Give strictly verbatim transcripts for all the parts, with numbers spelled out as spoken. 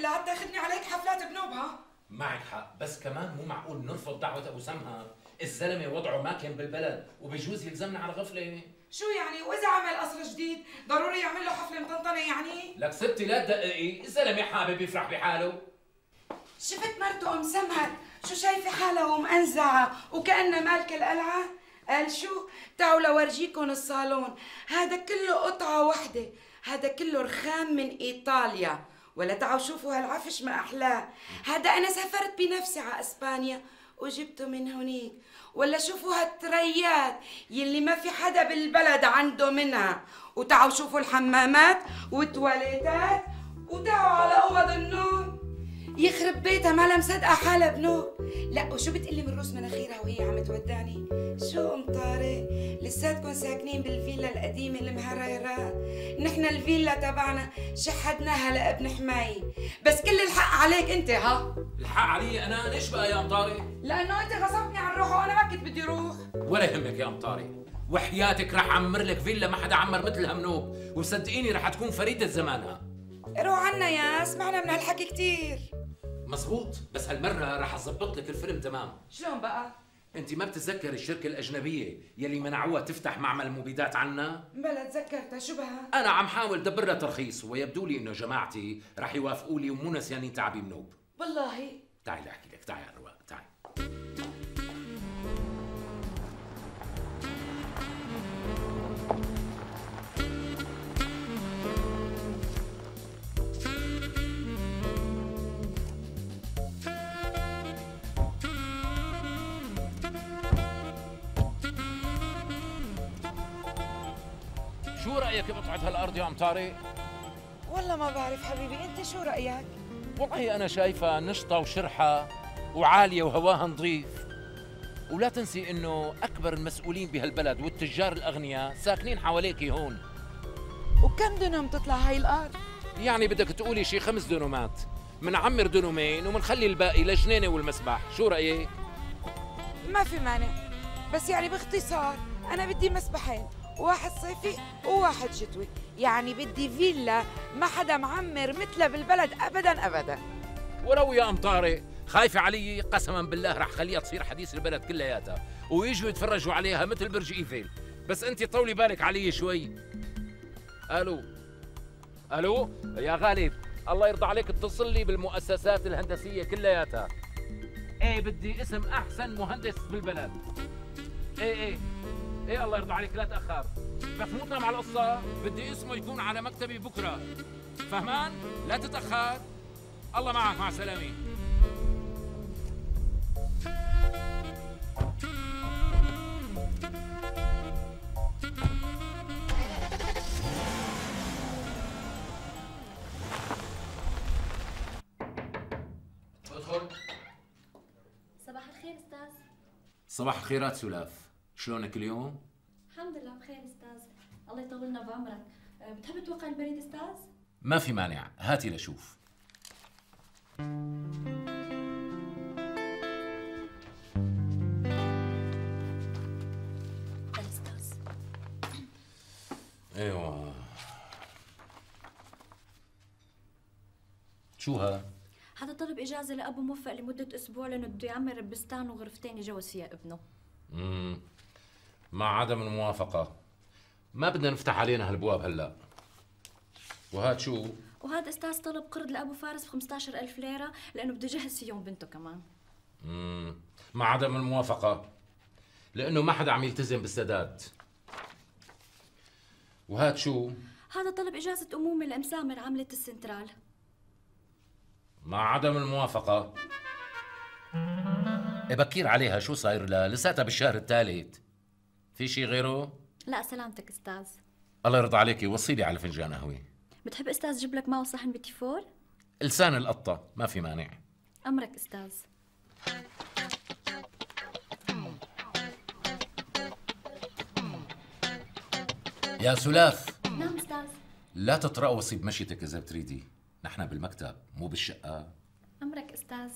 لا تاخذني عليك حفلات بنوبها. معك حق، بس كمان مو معقول نرفض دعوة ابو سمها. الزلمة وضعه ما كان بالبلد وبجوز يلزمنا على غفلة. شو يعني؟ واذا عمل قصر جديد ضروري يعمل له حفلة مطنطنة يعني؟ لك ستي لا تدققي، الزلمة حابب يفرح بحاله. شفت مرته ام سمهر شو شايفة حالها ومأنزعة وكأنها مالكة القلعة؟ قال شو؟ تعوا لورجيكم الصالون، هذا كله قطعة وحدة، هذا كله رخام من إيطاليا، ولا تعوا شوفوا هالعفش ما أحلاه، هذا أنا سافرت بنفسي على إسبانيا وجبته من هونيك، ولا شوفوا هالتريات يلي ما في حدا بالبلد عنده منها، وتعوا شوفوا الحمامات والتواليتات، وتعوا على أوض النوم. يخرب بيتها ما لها مصدقة حالها بنوب. لا وشو بتقلي من روس مناخيرها وهي عم تودعني؟ شو ام طارق؟ لساتكم ساكنين بالفيلا القديمة المهريرة؟ نحن الفيلا تبعنا شحدناها لابن حماي، بس كل الحق عليك انت. ها؟ الحق علي انا؟ ليش بقى يا ام طارق؟ لانه انت غصبتني عن روحه وانا ما كنت بدي روح. ولا يهمك يا ام طارق، وحياتك رح اعمر لك فيلا ما حدا عمر مثلها منوب، وصدقيني رح تكون فريدة زمانها. روح عنا يا سمعنا من هالحكي كثير. مزبوط، بس هالمرة رح اظبط لك الفيلم تمام. شلون بقى؟ انت ما بتتذكر الشركة الأجنبية يلي منعوها تفتح معمل مبيدات عنا؟ بلا تذكرتها. شو بها؟ أنا عم حاول دبر لها ترخيص، ويبدو لي إنه جماعتي رح يوافقوا لي ومو نسيانين تعبي منوب. والله؟ تعي أحكي لك، تعي على الرواق، تعي. شو رأيك بقطعة هالأرض يا أم طارق؟ والله ما بعرف حبيبي، أنت شو رأيك؟ والله أنا شايفها نشطة وشرحة وعالية وهواها نظيف. ولا تنسي إنه أكبر المسؤولين بهالبلد والتجار الأغنياء ساكنين حواليكي هون. وكم دنم تطلع هاي الأرض؟ يعني بدك تقولي شي خمس دنومات، منعمر دنومين ومنخلي الباقي لجنينة والمسبح، شو رأيك؟ ما في مانع، بس يعني باختصار أنا بدي مسبحين، واحد صيفي وواحد شتوي، يعني بدي فيلا ما حدا معمر مثلها بالبلد أبداً أبداً. ولو يا أم طارق خايفة علي قسما بالله رح خليها تصير حديث البلد كلياتها، ويجوا يتفرجوا عليها مثل برج إيفيل، بس أنت طولي بالك علي شوي. ألو ألو يا غالب، الله يرضى عليك اتصل لي بالمؤسسات الهندسية كلياتها. ايه بدي اسم أحسن مهندس بالبلد. ايه ايه ايه الله يرضى عليك لا تأخر، بس مو تنام على القصة، بدي اسمه يكون على مكتبي بكرة، فهمان؟ لا تتأخر. الله معك، مع السلامة. ادخل. صباح الخير استاذ. صباح الخيرات سلاف، شلونك اليوم؟ الحمد لله بخير استاذ، الله يطولنا بعمرك. أه، بتحب توقع البريد استاذ؟ ما في مانع، هاتي لشوف. الاستاذ. ايوه. شو ها؟ هذا طلب اجازه لابو موفق لمده اسبوع لانه بده يعمر بستان وغرفتين يجوز فيها ابنه. امم مع عدم الموافقة ما بدنا نفتح علينا هالبواب هلا. وهاد شو؟ وهذا استاذ طلب قرض لابو فارس ب خمسة عشر ألف ليره لانه بده يجهز فيهم بنته كمان. امم مع عدم الموافقة لأنه ما حدا عم يلتزم بالسداد. وهاد شو؟ هذا طلب اجازه امومه لمسامر عامله السنترال. مع عدم الموافقة. إيه بكير عليها، شو صاير لها؟ لساتها بالشهر الثالث. في شي غيره؟ لا سلامتك استاذ. الله يرضى عليكي، وصيلي على فنجان قهوة. بتحب استاذ جيب لك معه صحن بيتي فور؟ لسان القطة، ما في مانع. امرك استاذ. يا سلاف. نعم استاذ. لا تترقصي بمشيتك إذا بتريدي، نحن بالمكتب مو بالشقة. امرك استاذ.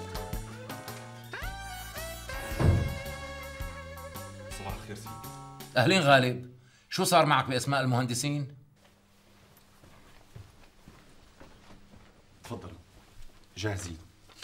صباح الخير سيدي. أهلين غالب، شو صار معك بأسماء المهندسين؟ تفضلوا جاهزين.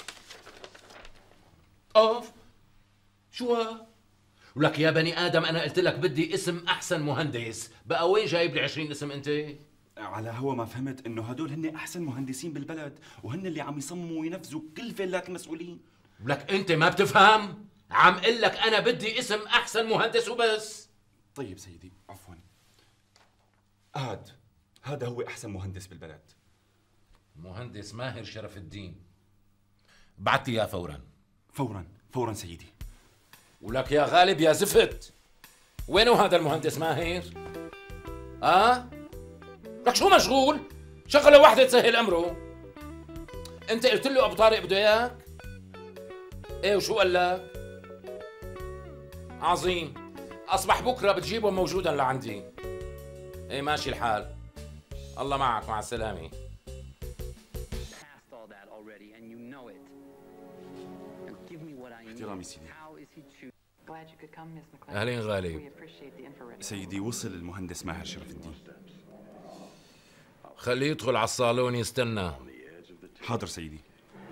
أوف شو ها؟ ولك يا بني آدم أنا قلت لك بدي اسم أحسن مهندس، بقى وين جايب لي عشرين اسم أنت؟ على هو ما فهمت انه هدول هن احسن مهندسين بالبلد، وهن اللي عم يصمموا وينفذوا كل فيلات المسؤولين. ولك أنت ما بتفهم؟ عم قل لك أنا بدي اسم أحسن مهندس وبس. طيب سيدي عفوا، هاد هذا هو احسن مهندس بالبلد. مهندس ماهر شرف الدين، بعت لي اياه فورا. فورا فورا سيدي. ولك يا غالب يا زفت، وينه هذا المهندس ماهر؟ اه؟ لك شو مشغول؟ شغله واحدة تسهل امره. انت قلت له ابو طارق بده اياك؟ ايه وشو قال لك؟ عظيم، اصبح بكره بتجيبه موجودا لعندي. ايه ماشي الحال، الله معك، مع السلامة. احترامي سيدي. اهلين غالب. سيدي وصل المهندس ماهر شرف الدين. خليه يدخل على الصالون يستنى. حاضر سيدي.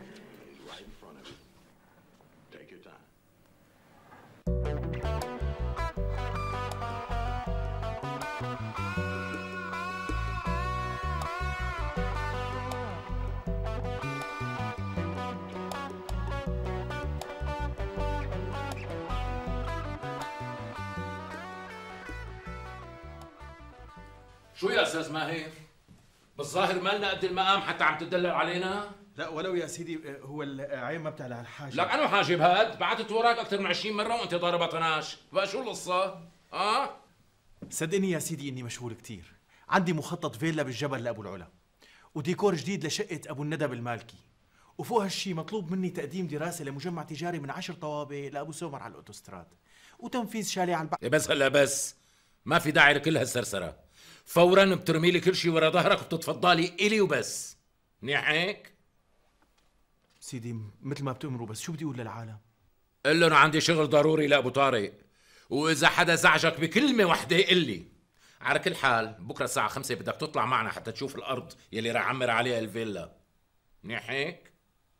شو يا استاذ ماهر؟ بالظاهر مالنا قد المقام حتى عم تدلل علينا؟ لا ولو يا سيدي، هو العين ما بتعلى على الحاجة. لك انو حاجب هاد؟ بعثت وراك اكثر من عشرين مرة وانت ضاربها طناش، بقى شو القصة؟ اه؟ صدقني يا سيدي اني مشغول كتير، عندي مخطط فيلا بالجبل لابو العلا، وديكور جديد لشقة ابو الندى بالمالكي، وفوق هالشي مطلوب مني تقديم دراسة لمجمع تجاري من عشر طوابق لابو سومر على الاوتوستراد، وتنفيذ شاليه على البحر. بس هلا بس ما في داعي لكل هالسرسرة، فورا بترمي لي كل شيء ورا ظهرك وبتتفضلي الي وبس. منيح هيك؟ سيدي مثل ما بتأمروا، بس شو بدي اقول للعالم؟ قل لهم عندي شغل ضروري لابو طارق، واذا حدا زعجك بكلمه وحده قل لي. على كل حال بكره الساعه خمسة بدك تطلع معنا حتى تشوف الارض يلي راح اعمر عليها الفيلا. منيح هيك؟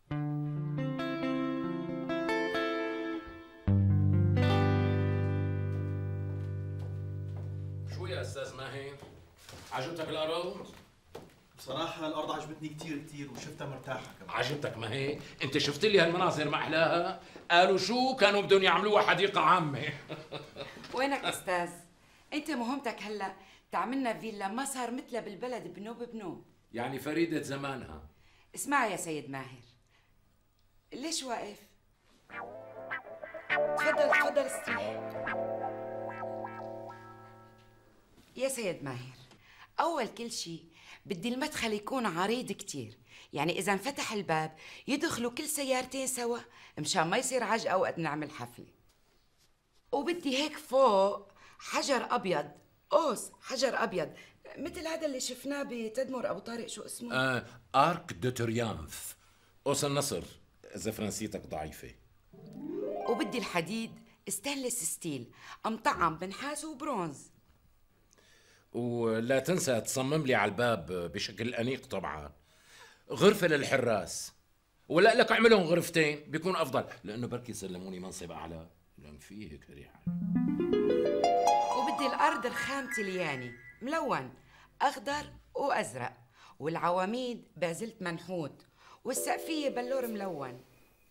شو يا استاذ ماهر؟ عجبتك الارض؟ بصراحة الأرض عجبتني كتير كتير وشفتها مرتاحة كمان. عجبتك ما هيك؟ انت شفت لي هالمناظر ما احلاها؟ قالوا شو كانوا بدهم يعملوها حديقة عامة. وينك استاذ؟ انت مهمتك هلا تعملنا فيلا ما صار مثلها بالبلد بنوب بنوب. يعني فريدة زمانها. اسمع يا سيد ماهر، ليش واقف؟ تفضل تفضل استريح. يا سيد ماهر، أول كل شيء بدي المدخل يكون عريض كتير، يعني إذا انفتح الباب يدخلوا كل سيارتين سوا مشان ما يصير عجقة وقت نعمل حفلة. وبدي هيك فوق حجر أبيض، قوس حجر أبيض مثل هذا اللي شفناه بتدمر أبو طارق، شو اسمه؟ آه، آرك دو تريامف، قوس النصر إذا فرنسيتك ضعيفة. وبدي الحديد ستانلس ستيل مطعم بنحاس وبرونز. ولا تنسى تصمم لي على الباب بشكل أنيق طبعا. غرفة للحراس، ولا لك اعملهم غرفتين بيكون أفضل، لأنه بركي يسلموني منصب أعلى لأن فيه هيك ريحة. وبدي الأرض رخام تلياني ملون أخضر وأزرق، والعواميد بازلت منحوت، والسقفية بلور ملون.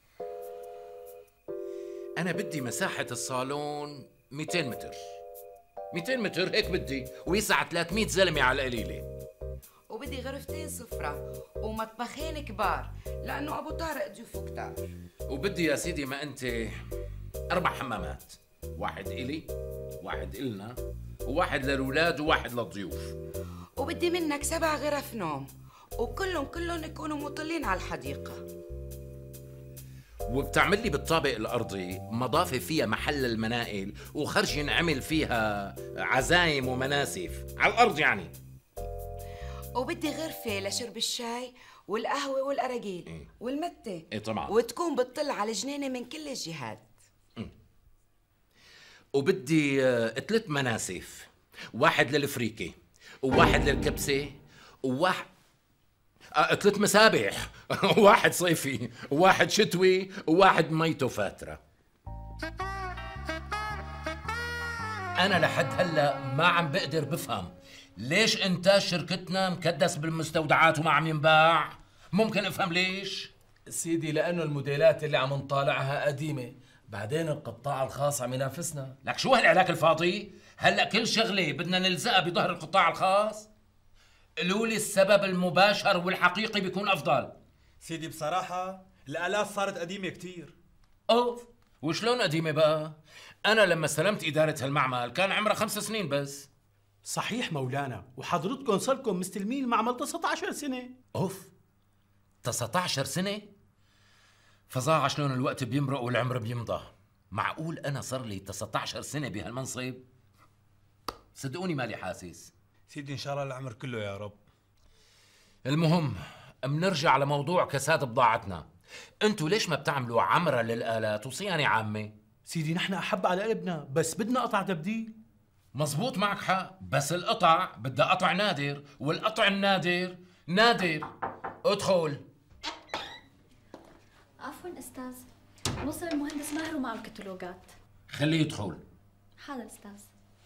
أنا بدي مساحة الصالون مئتين متر، مئتين متر هيك بدي، ويسع ثلاثمئة زلمة على القليلة. وبدي غرفتين سفرة ومطبخين كبار لأنه أبو طارق ضيوفه كتار. وبدي يا سيدي ما أنت أربع حمامات، واحد إلي واحد إلنا وواحد للأولاد وواحد للضيوف. وبدي منك سبع غرف نوم وكلهم كلهم يكونوا مطلين على الحديقة. وبتعمل لي بالطابق الأرضي مضافة فيها محل المنائل وخرج ينعمل فيها عزايم ومناسف على الأرض يعني. وبدي غرفة لشرب الشاي والقهوة والأراجيل إيه؟ والمتة. إيه طبعا. وتكون بتطل على الجنينة من كل الجهات. وبدي آه، ثلاث مناسف، واحد للفريكي وواحد للكبسة وواحد آه، ثلاث مسابح واحد صيفي وواحد شتوي وواحد ميته فاترة. أنا لحد هلأ ما عم بقدر بفهم ليش إنتاج شركتنا مكدس بالمستودعات وما عم ينباع؟ ممكن أفهم ليش؟ سيدي لأنه الموديلات اللي عم نطالعها قديمة، بعدين القطاع الخاص عم ينافسنا. لك شو هالعلاك الفاضي؟ هلأ كل شغلة بدنا نلزقها بظهر القطاع الخاص؟ قولوا لي السبب المباشر والحقيقي بيكون أفضل. سيدي بصراحة الآلات صارت قديمة كتير. أوف، وشلون قديمة بقى؟ أنا لما استلمت إدارة هالمعمل كان عمرها خمس سنين بس. صحيح مولانا، وحضرتكم صلكم مستلمين المعمل تسعة عشر سنة. أوف، تسعة عشر سنة؟ فظاعة شلون الوقت بيمرق والعمر بيمضى. معقول أنا صار لي تسعة عشر سنة بهالمنصب؟ صدقوني مالي حاسس. سيدي إن شاء الله العمر كله يا رب. المهم منرجع لموضوع كساد بضاعتنا. انتوا ليش ما بتعملوا عمرة للآلات وصيانة عامة؟ سيدي نحن أحب على قلبنا، بس بدنا قطع تبديل. مزبوط، معك حق، بس القطع بدها قطع نادر، والقطع النادر نادر. ادخل. عفوا استاذ، وصل المهندس ماهر ومعه الكتالوجات. خليه يدخل. حاضر استاذ.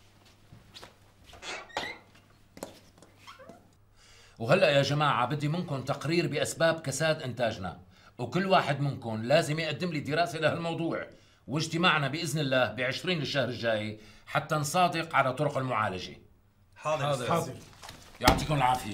وهلأ يا جماعة بدي منكم تقرير بأسباب كساد إنتاجنا، وكل واحد منكم لازم يقدم لي دراسة لهالموضوع، واجتماعنا بإذن الله بعشرين الشهر الجاي حتى نصادق على طرق المعالجة. حاضر حاضر. حاضر. يعطيكم العافية.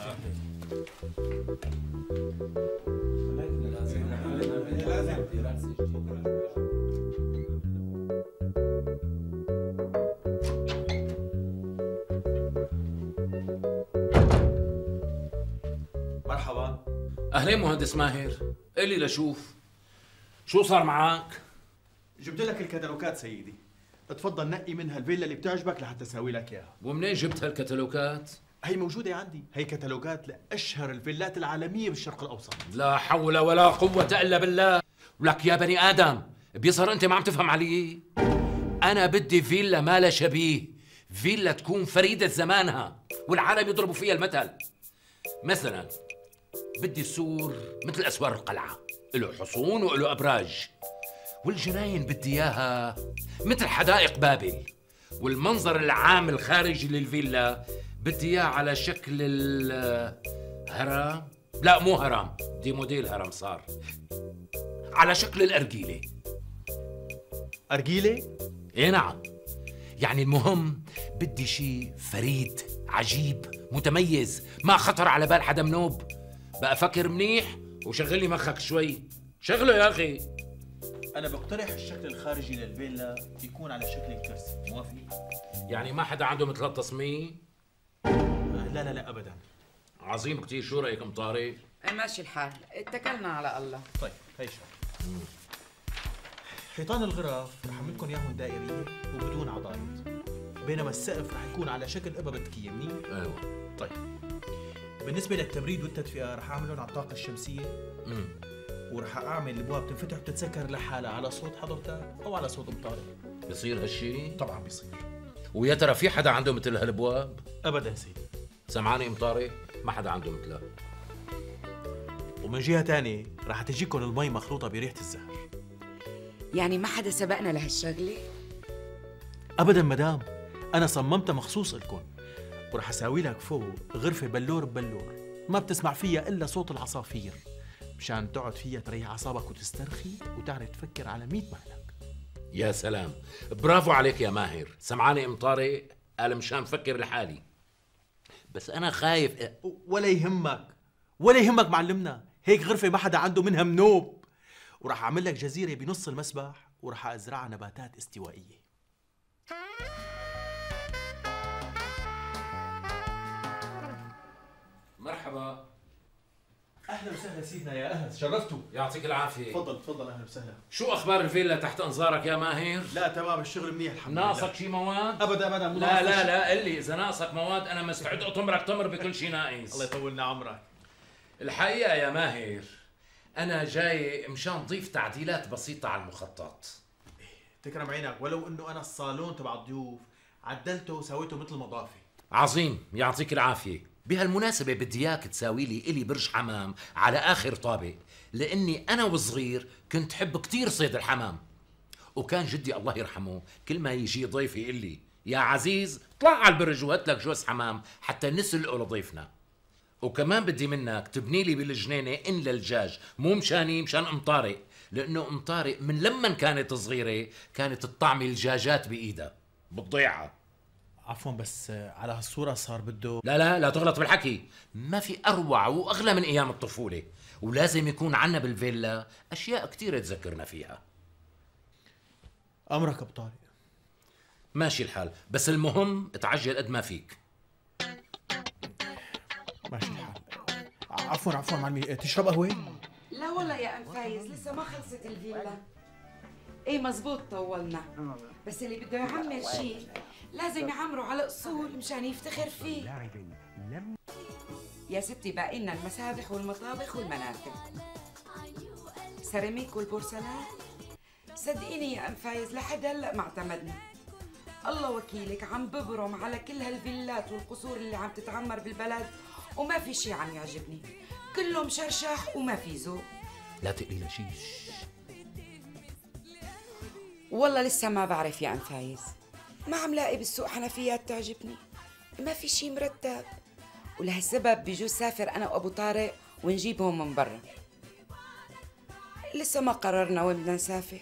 مرحبا. أهلين مهندس ماهر، قلي لشوف شو صار معك؟ جبت لك الكتالوجات سيدي، اتفضل نقي منها الفيلا اللي بتعجبك لحتى اسوي لك اياها. ومنين جبت هالكتالوجات؟ هي موجودة عندي، هي كتالوجات لأشهر الفيلات العالمية بالشرق الأوسط. لا حول ولا قوة إلا بالله. ولك يا بني آدم، بيظهر أنت ما عم تفهم علي. أنا بدي فيلا ما لها شبيه، فيلا تكون فريدة زمانها والعالم يضربوا فيها المثل. مثلا بدي السور مثل أسوار القلعة، له حصون وله أبراج، والجناين بدي إياها مثل حدائق بابل، والمنظر العام الخارجي للفيلا بدي إياه على شكل الهرم. لا مو هرم، دي موديل هرم صار، على شكل الأرجيلة. أرجيلة؟ إيه نعم. يعني المهم بدي شيء فريد عجيب متميز ما خطر على بال حدا منوب. بقى فكر منيح وشغل لي مخك شوي. شغله يا أخي. أنا بقترح الشكل الخارجي للفيلا يكون على شكل الكرسي، موافق؟ يعني ما حدا عنده مثل هالتصميم؟ لا لا لا أبداً. عظيم كتير. شو رأيك ام طارق؟ ماشي الحال، اتكلنا على الله. طيب هي شو حيطان الغرف رح اعمل لكم اياهم دائريه وبدون عضايد، بينما السقف رح يكون على شكل ابره بتكيه. منيح؟ ايوه. طيب بالنسبه للتبريد والتدفئه رح اعملهم على الطاقه الشمسيه، امم ورح اعمل الابواب تنفتح وتتسكر لحالها على صوت حضرتك او على صوت ام طارق. بصير هالشي؟ طبعا بيصير. ويا ترى في حدا عنده مثل هالابواب؟ ابدا سيدي. سمعاني ام طارق؟ ما حدا عنده مثلها. ومن جهه ثانيه رح تجيكم المي مخلوطه بريحه الزهر. يعني ما حدا سبقنا لهالشغله؟ ابدا مدام، انا صممتها مخصوص لكم، ورح اساوي لك فوق غرفه بلور ببلور ما بتسمع فيها الا صوت العصافير، مشان تقعد فيها تريح اعصابك وتسترخي وتعرف تفكر على مية مهلك. يا سلام، برافو عليك يا ماهر. سمعاني ام طارق؟ قال مشان فكر لحالي. بس انا خايف. ولا يهمك ولا يهمك معلمنا، هيك غرفه ما حدا عنده منها منوب. وراح اعمل لك جزيره بنص المسبح وراح ازرعها نباتات استوائيه. مرحبا. اهلا وسهلا سيدنا، يا اهلا، شرفتوا. يعطيك العافيه. تفضل تفضل، اهلا وسهلا. شو اخبار الفيلا تحت انظارك يا ماهر؟ لا تمام، الشغل منيح الحمد لله. ناقصك شي مواد؟ ابدا ابدا. لا لا لا، قل لي اذا ناقصك مواد انا مستعد اطمرك تمر بكل شيء ناقص. الله يطولنا عمرك. الحقيقه يا ماهر انا جاي مشان ضيف تعديلات بسيطه على المخطط. تكرم عينك، ولو انه انا الصالون تبع الضيوف عدلته وسويته مثل مضافه. عظيم، يعطيك العافيه. بهالمناسبه بدي اياك تساوي لي الي برج حمام على اخر طابق، لاني انا وصغير كنت حب كثير صيد الحمام، وكان جدي الله يرحمه كل ما يجي ضيف يقول لي يا عزيز طلع على البرج وهات لك جوز حمام حتى نسلقه لضيفنا. وكمان بدي منك تبني لي بالجنينه ان للدجاج، مو مشاني، مشان ام طارق، لانه ام طارق من لما كانت صغيره كانت تطعمي الدجاجات بايدها بالضيعه. عفوا بس على هالصوره صار بده. لا لا لا تغلط بالحكي، ما في اروع واغلى من ايام الطفوله، ولازم يكون عنا بالفيلا اشياء كثيره تذكرنا فيها. امرك ابو طارق. ماشي الحال، بس المهم تعجل قد ما فيك. ماشي الحال. عفوا عفوا معلمي، تشرب قهوه؟ لا والله يا ام فايز لسه ما خلصت الفيلا. ايه مزبوط طولنا، بس اللي بده يعمر شيء لازم يعمره على اصول مشان يفتخر فيه. يا ستي باقي لنا المسابح والمطابخ والمنافذ، سيراميك والبورسلان. صدقيني يا ام فايز لحد هلا ما اعتمدنا. الله وكيلك عم ببرم على كل هالفيلات والقصور اللي عم تتعمر بالبلد وما في شيء عم يعجبني، كله مشرشح وما في ذوق. لا تقلي لا شيء. والله لسه ما بعرف يا ام فايز، ما عم لاقي بالسوق حنفيات تعجبني، ما في شيء مرتب، ولهالسبب بجوز سافر انا وابو طارق ونجيبهم من برا. لسه ما قررنا وين بدنا نسافر.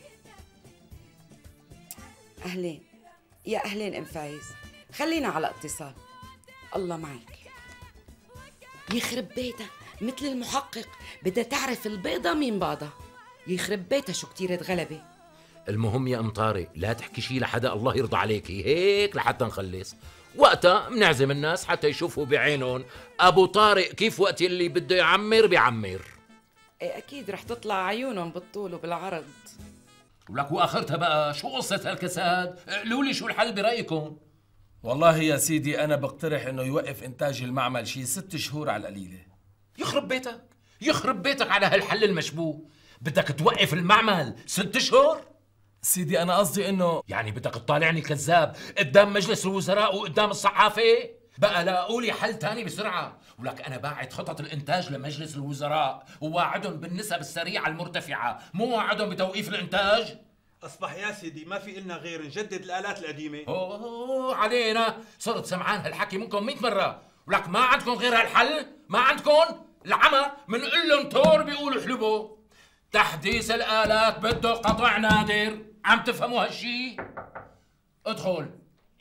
اهلين يا اهلين ام فايز، خلينا على اتصال. الله معك. يخرب بيتها مثل المحقق، بدها تعرف البيضة من باضة. يخرب بيتها شو كتير غلبة. المهم يا ام طارق لا تحكي شيء لحدا، الله يرضى عليكي، هيك لحتى نخلص. وقتها بنعزم الناس حتى يشوفوا بعينهم ابو طارق كيف وقت اللي بده يعمر بيعمر. ايه اكيد رح تطلع عيونهم بالطول وبالعرض. ولك واخرتها بقى شو قصة هالكساد؟ قولوا لي شو الحل برايكم؟ والله يا سيدي انا بقترح انه يوقف انتاج المعمل شي ست شهور على القليله. يخرب بيتك، يخرب بيتك على هالحل المشبوه. بدك توقف المعمل ست شهور؟ سيدي انا قصدي انه يعني بدك تطالعني كذاب قدام مجلس الوزراء وقدام الصحافة؟ بقى لاقوا لي حل تاني بسرعة. ولك أنا باعت خطط الإنتاج لمجلس الوزراء وواعدهم بالنسب السريعة المرتفعة، مو واعدهم بتوقيف الإنتاج. اصبح يا سيدي ما في إلنا غير نجدد الآلات القديمة. أوه علينا، صرت سمعان هالحكي منكم مئة مرة. ولك ما عندكم غير هالحل؟ ما عندكم؟ العمى منقول لهم تور بيقولوا حلبوا. تحديث الآلات بده قطع نادر، عم تفهموا هالشي؟ ادخل.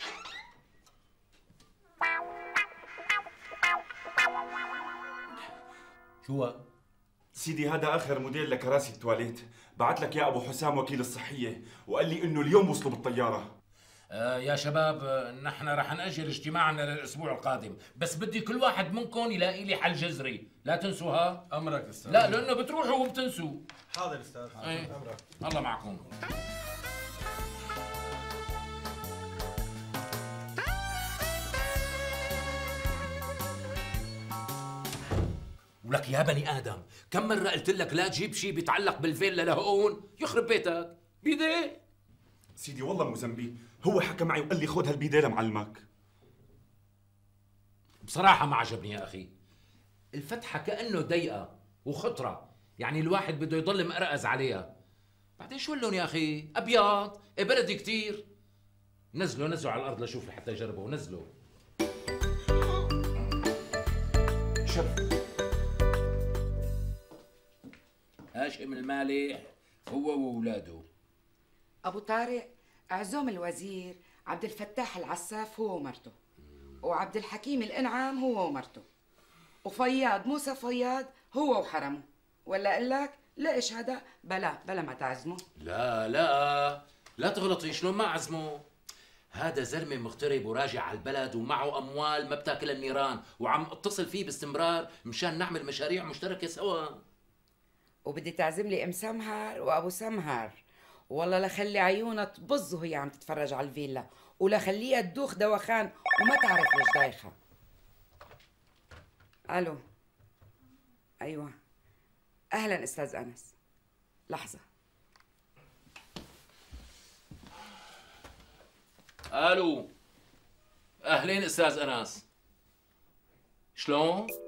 شو سيدي هذا آخر موديل لكراسي التواليت، بعت لك يا أبو حسام وكيل الصحية وقال لي إنه اليوم وصلوا بالطيارة. آه يا شباب، آه نحن رح نأجل اجتماعنا للأسبوع القادم، بس بدي كل واحد منكم يلاقي لي حل جذري، لا تنسوها. امرك استاذ. لا لأنه بتروحوا وبتنسوا. حاضر استاذ. ايه. الله معكم. ولك يا بني آدم كم مرة قلت لك لا تجيب شيء بيتعلق بالفيلا لهون؟ يخرب بيتك بيدي. سيدي والله مو ذنبي، هو حكى معي وقال لي خذ هالبيدة لمعلمك. بصراحة ما عجبني يا أخي، الفتحة كأنه ضيقة وخطرة، يعني الواحد بده يضل مقرقز عليها. بعدين شو اللون يا أخي؟ أبيض، إيه بلدي كتير. نزلوا نزلوا على الأرض لشوف لحتى يجربوا، نزلوا. شوف هاشم المالح هو وأولاده. ابو طارق عزوم الوزير عبد الفتاح العساف هو ومرته، وعبد الحكيم الانعام هو ومرته، وفياض موسى فياض هو وحرمه. ولا اقول لك ليش هذا؟ بلا بلا ما تعزمه. لا لا لا تغلطي، شلون ما عزمه؟ هذا زلمه مغترب وراجع على البلد ومعه اموال ما بتاكلها النيران، وعم اتصل فيه باستمرار مشان نعمل مشاريع مشتركه سوا. وبدي تعزم لي ام سمهر وابو سمهر، والله لخلي عيونها تبظ وهي عم تتفرج على الفيلا، ولخليها تدوخ دوخان وما تعرف ليش دايخه. الو. ايوه اهلا استاذ انس. لحظه. الو، اهلين استاذ انس. شلون؟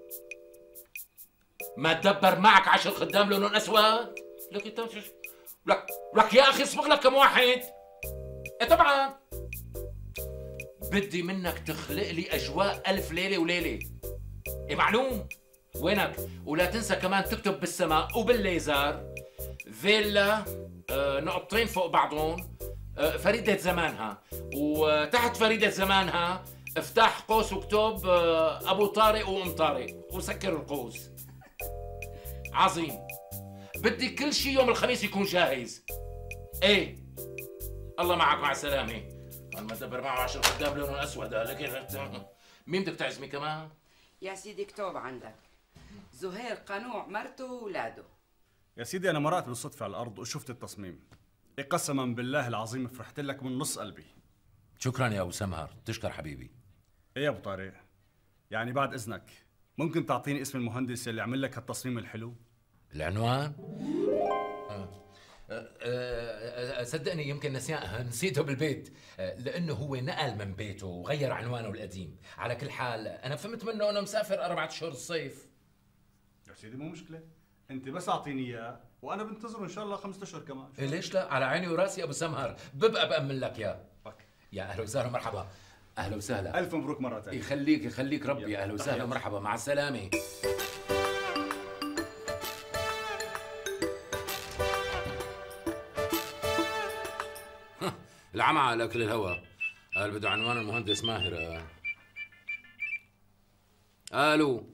ما تدبر معك عشر خدام لونهم اسود؟ لك انت لك لك يا اخي اصبغ لك كم واحد. ايه طبعا بدي منك تخلق لي اجواء الف ليله وليله. ايه معلوم؟ وينك؟ ولا تنسى كمان تكتب بالسماء وبالليزر فيلا آه نقطتين فوق بعضهم آه فريدة زمانها، وتحت فريدة زمانها افتح قوس واكتب آه ابو طارق وام طارق وسكر القوس. عظيم. بدي كل شيء يوم الخميس يكون جاهز. ايه الله معك، مع السلامة. انا ما تدبر معه عشر خدام لونه اسود. لكن مين بدك تعزمي كمان؟ يا سيدي اكتب عندك زهير قنوع مرته واولاده. يا سيدي انا مرقت بالصدفه على الارض وشفت التصميم. إيه قسما بالله العظيم فرحت لك من نص قلبي. شكرا يا ابو سمهر، تشكر حبيبي. ايه يا ابو طارق، يعني بعد اذنك ممكن تعطيني اسم المهندس اللي عمل لك هالتصميم الحلو؟ العنوان؟ آه. آه آه صدقني يمكن نسيانها نسيته بالبيت، آه لانه هو نقل من بيته وغير عنوانه القديم. على كل حال انا فهمت منه انه مسافر اربعة اشهر الصيف. يا سيدي مو مشكله، انت بس اعطيني اياه وانا بنتظره ان شاء الله خمسة اشهر كمان. إيه ليش لا؟ على عيني وراسي ابو سمهر، ببقى بامن لك يا يا اهلا وسهلا مرحبا. اهلا وسهلا، الف مبروك مره ثانيه. يخليك يخليك ربي. يا اهلا وسهلا مرحبا، مع السلامه. العمى على اكل الهوى. قال بده عنوان المهندس ماهر. الو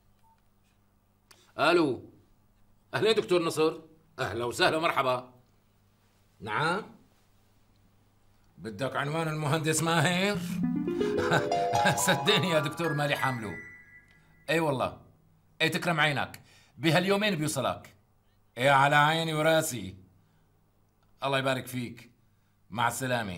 الو، اهلين دكتور نصر، اهلا وسهلا مرحبا. نعم، بدك عنوان المهندس ماهر؟ صدقني يا دكتور مالي حامله. اي والله، اي تكرم عينك، بهاليومين بيوصلك. اي على عيني وراسي، الله يبارك فيك، مع السلامة.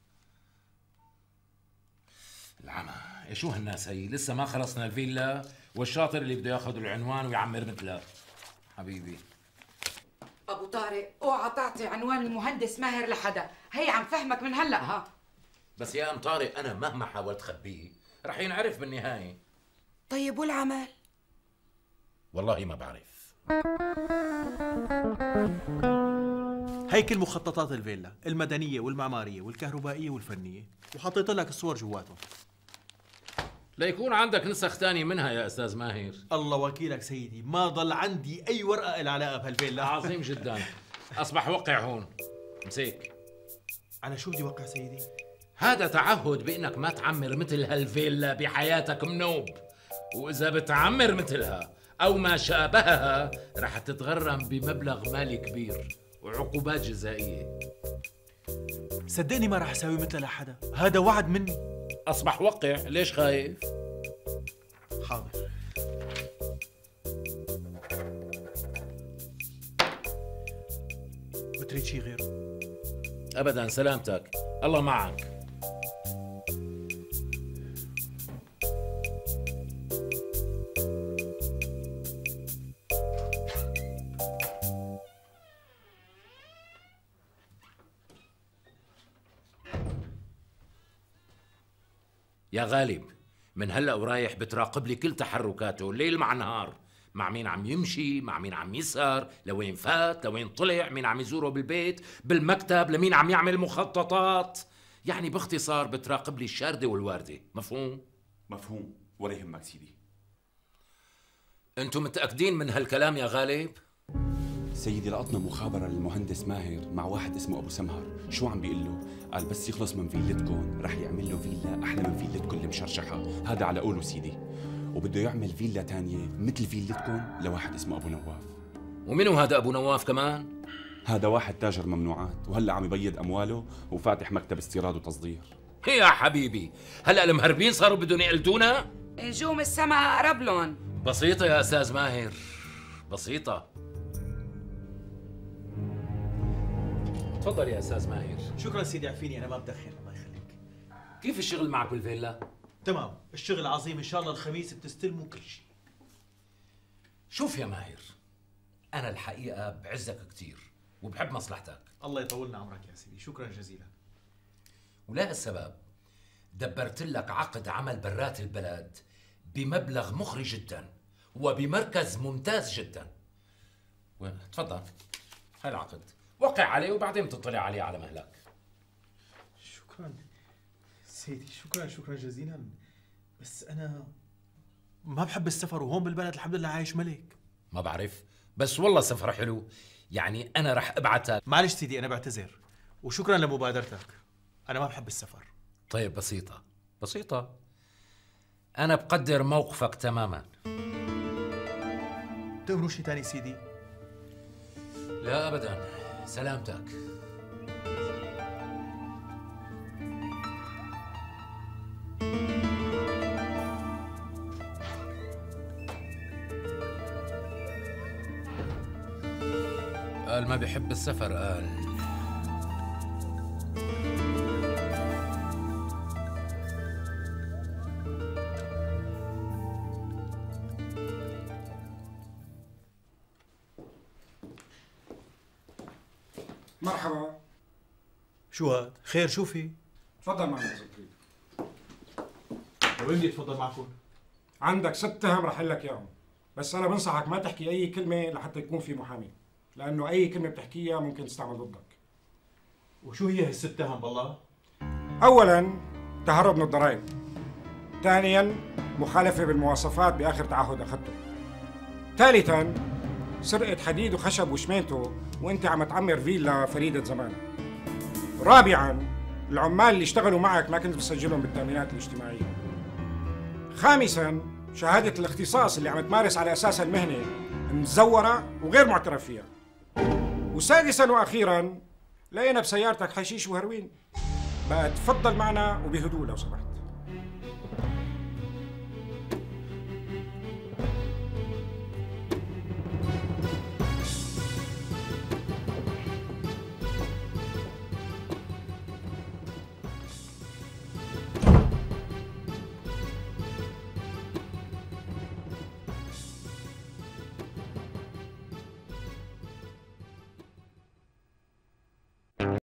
العمى، إيه شو هالناس هي؟ لسه ما خلصنا الفيلا والشاطر اللي بده ياخذ العنوان ويعمر مثله. حبيبي ابو طارق اوعى تعطي عنوان المهندس ماهر لحدا، هي عم فهمك من هلا. ها بس يا ام طارق انا مهما حاولت خبيه رح ينعرف بالنهايه. طيب والعمل؟ والله ما بعرف. هيكل مخططات الفيلا المدنيه والمعماريه والكهربائيه والفنيه، وحطيت لك الصور جواتهم. ليكون عندك نسخ ثانيه منها يا استاذ ماهر. الله وكيلك سيدي، ما ضل عندي اي ورقه العلاقه بهالفيلا. عظيم جدا. اصبح وقع هون. امسك. على شو بدي وقع سيدي؟ هذا تعهد بانك ما تعمر مثل هالفيلا بحياتك منوب، واذا بتعمر مثلها او ما شابهها رح تتغرم بمبلغ مالي كبير وعقوبات جزائيه. صدقني ما رح اساوي مثلها لحدا، هذا وعد مني. اصبح وقع، ليش خايف؟ حاضر. بتريد شي غيره؟ ابدا، سلامتك، الله معك. يا غالب، من هلا ورايح بتراقب لي كل تحركاته ليل مع نهار، مع مين عم يمشي، مع مين عم يسهر، لوين فات، لوين طلع، مين عم يزوره بالبيت، بالمكتب، لمين عم يعمل مخططات. يعني باختصار بتراقب لي الشاردة والواردة. مفهوم؟ مفهوم، ولا يهمك سيدي. انتم متأكدين من هالكلام يا غالب؟ سيدي لقطنا مخابرة للمهندس ماهر مع واحد اسمه أبو سمهر. شو عم بيقول له؟ قال بس يخلص من فيلتكم رح يعمل له فيلا أحلى من فيلتكم اللي مشرشحة. هذا على قوله سيدي. وبده يعمل فيلا تانية مثل فيلتكم لواحد اسمه أبو نواف. ومنو هذا أبو نواف كمان؟ هذا واحد تاجر ممنوعات وهلا عم يبيض أمواله وفاتح مكتب استيراد وتصدير. يا حبيبي، هلا المهربين صاروا بدهم يقلدونا؟ نجوم السما أقرب لهم. بسيطة يا أستاذ ماهر، بسيطة. تفضل يا أستاذ ماهر. شكرا سيدي، عفيني أنا ما بدخن، الله يخليك. كيف الشغل معك بالفيلا؟ تمام، الشغل عظيم، إن شاء الله الخميس بتستلموا كل شيء. شوف يا ماهر، أنا الحقيقة بعزك كتير وبحب مصلحتك. الله يطولنا عمرك يا سيدي، شكرا جزيلا. ولهالسبب دبرت لك عقد عمل برات البلد بمبلغ مغري جدا وبمركز ممتاز جدا. تفضل، هاي العقد وقع عليه وبعدين بتطلع عليه على مهلك. شكرا سيدي، شكرا شكرا جزيلا، بس أنا ما بحب السفر وهون بالبلد الحمد لله عايش ملك. ما بعرف، بس والله سفر حلو، يعني أنا رح أبعتك. معلش سيدي أنا بعتذر وشكرا لمبادرتك، أنا ما بحب السفر. طيب بسيطة بسيطة، أنا بقدر موقفك تماما. تأمروا شي تاني سيدي؟ لا أبدا، سلامتك. قال ما بيحب السفر. قال مرحبا. شو هاد؟ خير شو في؟ تفضل معنا إذا تريد. وين بدي اتفضل معكم؟ عندك ست تهم رح أقول لك إياهم، بس أنا بنصحك ما تحكي أي كلمة لحتى يكون في محامي، لأنه أي كلمة بتحكيها ممكن تستعمل ضدك. وشو هي هالست تهم بالله؟ أولاً تهرب من الضرائب. ثانياً مخالفة بالمواصفات بآخر تعهد أخذته. ثالثاً سرقة حديد وخشب وشميته وأنت عم تعمر فيلا فريدة زمان. رابعاً العمال اللي اشتغلوا معك ما كنت بتسجلهم بالتأمينات الاجتماعية. خامساً شهادة الاختصاص اللي عم تمارس على أساسها المهنة مزورة وغير معترف فيها. وسادساً وأخيراً لقينا بسيارتك حشيش وهروين. بقى تفضل معنا وبهدوء لو سمحت.